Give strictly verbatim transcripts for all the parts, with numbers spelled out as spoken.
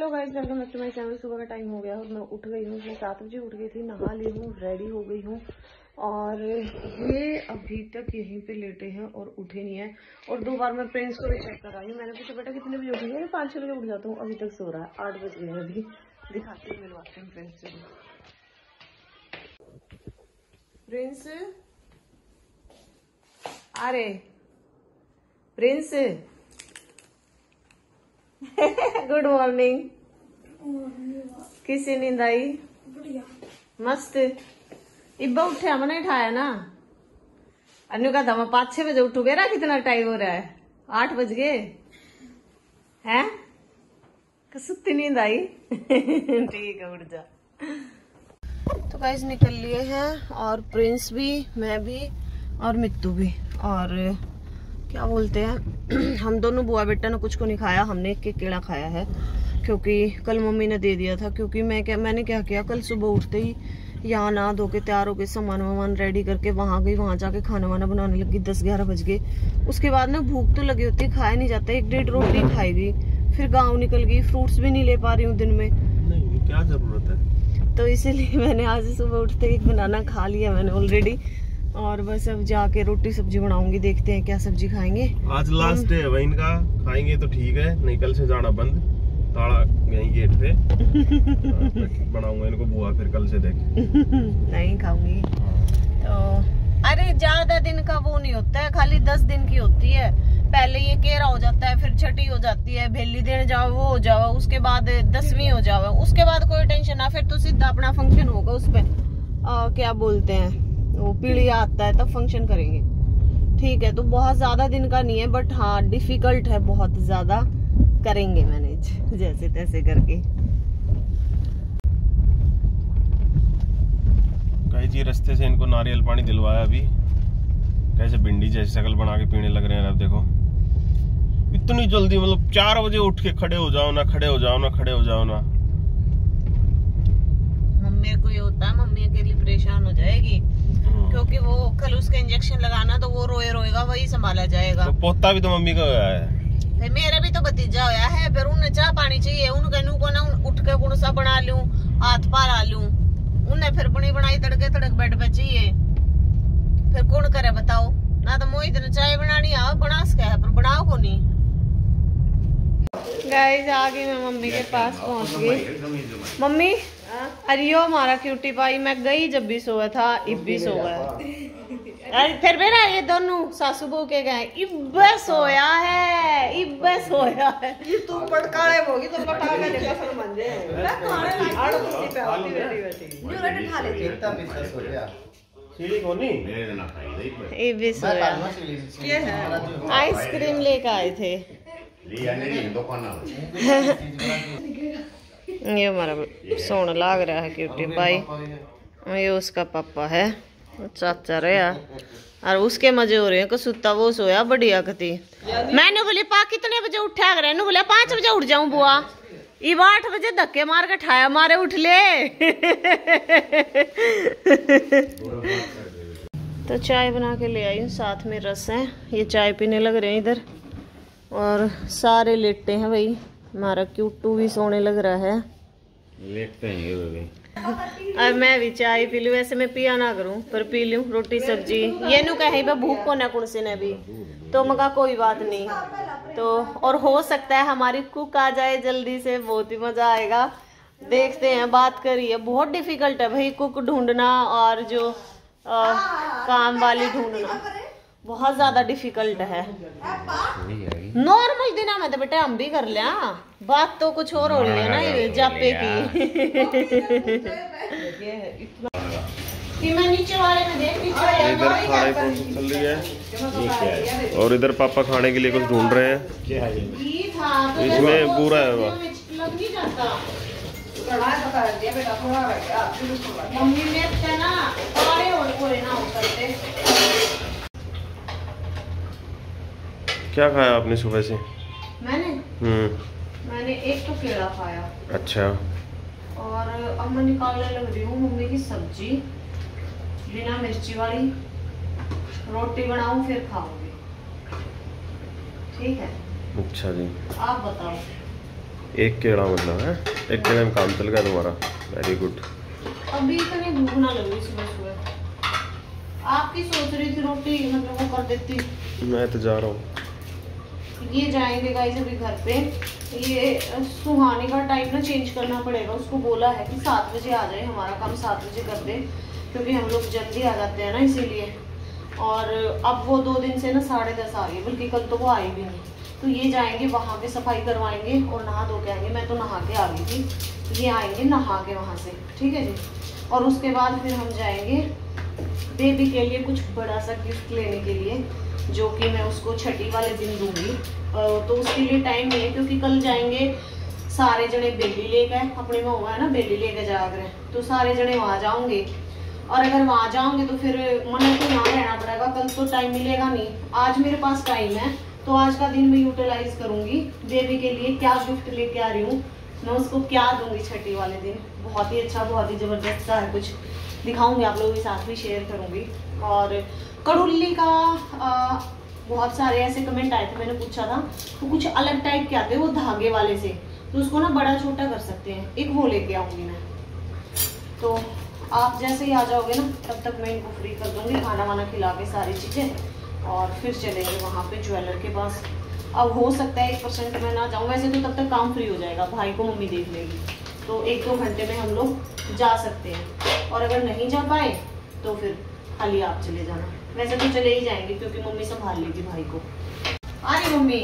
Hello guys, welcome back to my channel. सुबह का time हो गया और मैं उठ गई हूँ। मैं सात बजे उठ गई थी, नहा ली हूँ, रेडी हो गई हूँ और ये अभी तक यहीं पे लेटे हैं और उठे नहीं है। और दो बार मैं प्रिंस को भी चेक कर आई हूँ। मैंने पूछा बेटा कितने बजे उठी है? पाँच छः बजे उठ जाता हूँ, अभी तक सो रहा है। आठ बज गए हैं अभी। दिखाती हूँ, मिलवाती हूँ प्रिंस से। प्रिंस अरे प्रिंस गुड मॉर्निंग। किसी नींद आई? मस्त। इब्बा उठे, हमने उठाया ना। अनु का था मैं पाँच छह बजे उठू। बेरा कितना टाइम हो रहा है? आठ बज गए हैं। सुत्ती नींद आई? ठीक है, उठ जा। तो गाइस निकल लिए हैं और प्रिंस भी, मैं भी और मित्तू भी। और क्या बोलते हैं हम दोनों बुआ बेटा ने कुछ को नहीं खाया, हमने एक एक केला खाया है क्योंकि कल मम्मी ने दे दिया था। क्योंकि मैं क्या मैंने क्या किया, कल सुबह उठते ही यहाँ ना धो के तैयार होके सामान वामान रेडी करके वहां गई। वहां जाके खाना वाना बनाने लगी, दस ग्यारह बज गए। उसके बाद ना भूख तो लगी होती, खाया नहीं जाता। एक डेढ़ रोटी खाएगी, फिर गाँव निकल गई। फ्रूट्स भी नहीं ले पा रही हूँ दिन में। नहीं, क्या जरूरत है? तो इसीलिए मैंने आज सुबह उठते एक बनाना खा लिया मैंने ऑलरेडी। और बस अब जाके रोटी सब्जी बनाऊंगी। देखते हैं क्या सब्जी खाएंगे। आज लास्ट डे है भाई इनका, खाएंगे तो ठीक है, नहीं कल से जाना बंद। ताला यहीं गेट पे बनाऊंगा इनको बुआ, फिर कल से देख। नहीं खाऊंगी तो। अरे ज्यादा दिन का वो नहीं होता है, खाली दस दिन की होती है। पहले ये केरा हो जाता है, फिर छठी हो जाती है, भेली देने जाओ वो हो जाओ, उसके बाद दसवीं हो जाओ, उसके बाद कोई टेंशन ना। फिर तो सीधा अपना फंक्शन होगा उसपे। क्या बोलते हैं वो पीढ़ी आता है तब फंक्शन करेंगे। ठीक है, तो बहुत ज्यादा दिन का नहीं है, बट हाँ डिफिकल्ट है बहुत ज्यादा। करेंगे मैनेज जैसे तैसे करके। कहीं जी रास्ते से इनको नारियल पानी दिलवाया अभी, कैसे भिंडी जैसी शक्ल बना के पीने लग रहे हैं। अब देखो इतनी जल्दी, मतलब चार बजे उठ के खड़े हो जाओ ना, खड़े हो जाओ ना, खड़े हो जाओ ना। मम्मी को ये होता है, मम्मी अकेली परेशान हो जाएगी क्योंकि वो कल उसका इंजेक्शन लगाना, तो वो रोए रोएगा, वही संभाला जाएगा। तो पोता भी तो मम्मी का होया है, मेरा भी तो भतीजा होया है। फिर उन्हें चाह पानी चाहिए, उनके नू को ना उठ के कौन सा बना लूं, हाथ पा ला लूं। उन्हें फिर बनी बनाई तड़के तड़क बेड पे चाहिए। फिर कौन करे बताओ? ना तो मोहित ने चाय बनानी आ बना सके है, पर बनाओ को नहीं। गाइस आगे मैं मम्मी के पास पहुंच गई। मम्मी अरे यो हमारा क्यूटी पाई, मैं गई जब भी सोया था, इब भी सो गया। फिर मेरा ये दोनों सासू बहू के गए, इब सोया है, इब सोया है। ये तू पटकाले होगी तो पटा के देखा फिर मंजे मैं खाने आड़ कुर्सी पे होती बैठी बैठी जो रेडी खा ले एकता मिस हो गया। सीढ़ी कोनी मेरे ना खाई इब भी सोया। ये है आइसक्रीम लेकर आए थे, लिया नहीं दुकान ये हमारा सोना लाग रहा है क्यूटी भाई। ये उसका पापा है, चाचा रहा और उसके मजे हो रहे हैं। कसुत्ता वो सोया बढ़िया कती। मैंने बोली पा कितने बजे उठा कर? बोले पाँच बजे उठ जाऊं बुआ। इब आठ बजे धक्के मार के ठाया मारे उठ ले। तो चाय बना के ले आई हूँ, साथ में रस है। ये चाय पीने लग रहे हैं इधर और सारे लेटे हैं भाई। हमारा क्यूटू भी सोने लग रहा है, लेटते हैं। अब मैं भी चाय पी लूं। वैसे मैं पिया ना करूं पर पी लूं रोटी सब्जी। ये नु कहे भूख को ना कुर्सी ने भी तो मगा कोई बात नहीं। तो और हो सकता है हमारी कुक आ जाए जल्दी से, बहुत ही मजा आएगा। देखते हैं, बात करिए। बहुत डिफिकल्ट है भाई कुक ढूंढना और जो आ, काम वाली ढूंढना बहुत ज्यादा डिफिकल्ट है। नॉर्मल दिना में तो बेटा हम भी कर लिया, बात तो कुछ और हो रही है ना ये जापे की। कि मैं नीचे वाले में देख, नीचे इधर खाने की चल रही है और इधर पापा खाने के लिए कुछ ढूंढ रहे हैं। इसमें पूरा है वो मम्मी में ना पारे और पूरे ना हो सकते। क्या खाया आपने सुबह से? मैंने हम्म मैंने एक तो केला खाया। अच्छा। और अब मैं निकालने लग रही हूँ मम्मी की सब्जी, बिना मिर्ची वाली। रोटी बनाऊं फिर खाऊंगी, ठीक है? अच्छा जी, आप बताओ। एक केड़ा मतलब है, एक केड़े में काम चल गया तुम्हारा। Very good. अभी इतनी भूख ना लगी सुबह सुबह। आपकी सोच रही थी रोटी मतलब वो कर देती। मैं तो जा रहा हूँ। ये जाएंगे गाइस अभी घर पे। ये सुहानी का टाइम ना चेंज करना पड़ेगा। उसको बोला है कि सात बजे आ जाए, हमारा काम सात बजे कर दे, क्योंकि हम लोग जल्दी आ जाते हैं ना इसीलिए। और अब वो दो दिन से ना साढ़े दस आ गई, बल्कि कल तो वो आई भी नहीं। तो ये जाएंगे वहाँ पे सफाई करवाएंगे और नहा धो के आएंगे। मैं तो नहा के आ गई थी, ये आएंगे नहा के वहाँ से, ठीक है जी। और उसके बाद फिर हम जाएंगे बेबी के लिए कुछ बड़ा सा गिफ्ट लेने के लिए, जो कि मैं उसको छठी वाले दिन दूंगी। तो उसके लिए टाइम नहीं है, क्योंकि कल जाएंगे सारे जने बेली लेकर, अपने में हुआ है ना बेली लेकर जाकर, तो सारे जने वहाँ जाओगे। और अगर वहाँ जाओगे तो फिर मन को यहाँ रहना पड़ेगा, कल तो टाइम मिलेगा नहीं। आज मेरे पास टाइम है, तो आज का दिन मैं यूटिलाइज करूंगी। बेबी के लिए क्या गिफ्ट लेके आ रही हूँ, मैं उसको क्या दूंगी छठी वाले दिन। बहुत ही अच्छा, बहुत ही जबरदस्त सा है, कुछ दिखाऊंगी आप लोगों के साथ भी शेयर करूंगी। और कड़ुल्ली का आ, बहुत सारे ऐसे कमेंट आए थे, मैंने पूछा था तो कुछ अलग टाइप के आते हैं वो धागे वाले से, तो उसको ना बड़ा छोटा कर सकते हैं, एक वो लेके आऊंगी मैं। तो आप जैसे ही आ जाओगे ना, तब तक मैं इनको फ्री कर दूंगी, खाना वाना खिला के सारी चीजें, और फिर चलेंगे वहाँ पे ज्वेलर के पास। अब हो सकता है एक परसेंट मैं ना जाऊँ, वैसे तो तब तक काम फ्री हो जाएगा, भाई को मम्मी देख लेगी, तो एक दो घंटे में हम लोग जा सकते हैं। और अगर नहीं जा पाए तो फिर खाली आप चले जाना। वैसे तो चले ही जाएंगे, क्योंकि मम्मी संभाल लेगी भाई को। अरे मम्मी,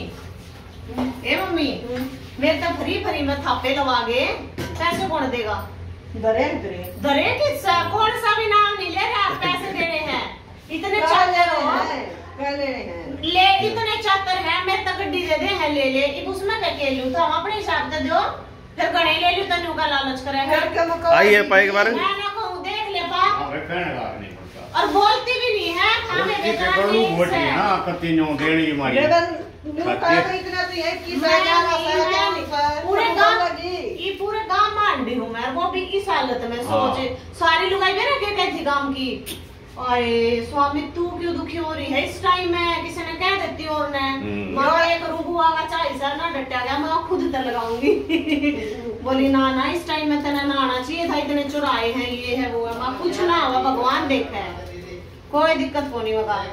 ए मम्मी, मेरे तो फ्री फ्री में थापे लवागे, पैसे कौन देगा? दरे दरे दरे किस्सा, कौन सा भी नाम नहीं ले रहे आप, पैसे देने हैं। इतने चातर हो, ले इतने चातर है, मेरे तक गड्डी दे दे है, ले ले। उसमें क्या के लूं, तो हम अपने हिसाब से दो, फिर गणे ले लूं, तनु का लालच करेगा। आइए पाई के बारे में मैं ना कहूं, देख ले पा, और बोलती भी नहीं है। हाँ मेरे बोटी ना कति नो देनी मारी पूरे गांव ये पूरे गांव मांडी हूँ मैं, वो भी इस हालत में सोचे सारी लुगाई मेरे क्या कहती गांव की, अरे स्वामी तू क्यों दुखी हो रही है इस टाइम में, किसी ने कह देती और ने माँ एक रूबू आगा चालीस ना डटा गया, मैं खुद तक लगाऊंगी। बोली ना ना इस टाइम में तेना नहाना चाहिए था, इतने चुराए हैं, ये है वो है। माँ कुछ ना हुआ, भगवान देखता है, कोई दिक्कत को नहीं होगा।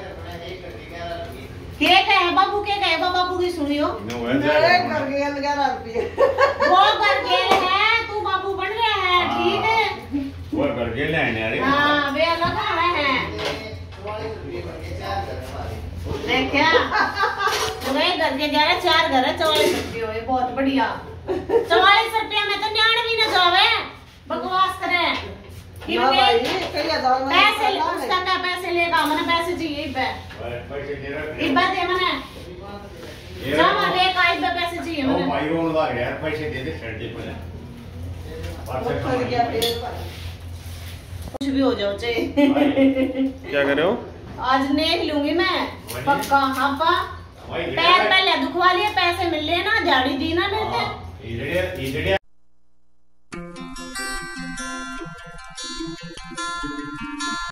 के कहे बाबू, के कहे बाबू की सुनियो, वो कर गए हैं, तू बाबू बन रहा है, ठीक है वो कर गए लेने अरे हाँ वे अलग है। देखा तुम्हें घर के ग्यारह चार घर है, चौवालीस रुपये हो, बहुत बढ़िया। चौवालीस रुपया में तो न्याण भी न जावे, बकवास करे। पैसे उसका क्या पैसे लेगा, मैंने पैसे चाहिए इब्बा दे मैंने जामा दे का इब्बा पैसे चाहिए मैंने। भाई रोन लग यार, पैसे दे दे छड्डी पे कुछ भी हो जाओ चाहे। क्या कर रहे हो? आज नेक लूंगी मैं पक्का। हाँ पा पैर पहले दुखवा लिए, पैसे मिल ले ना, झाड़ी दी ना मिलते।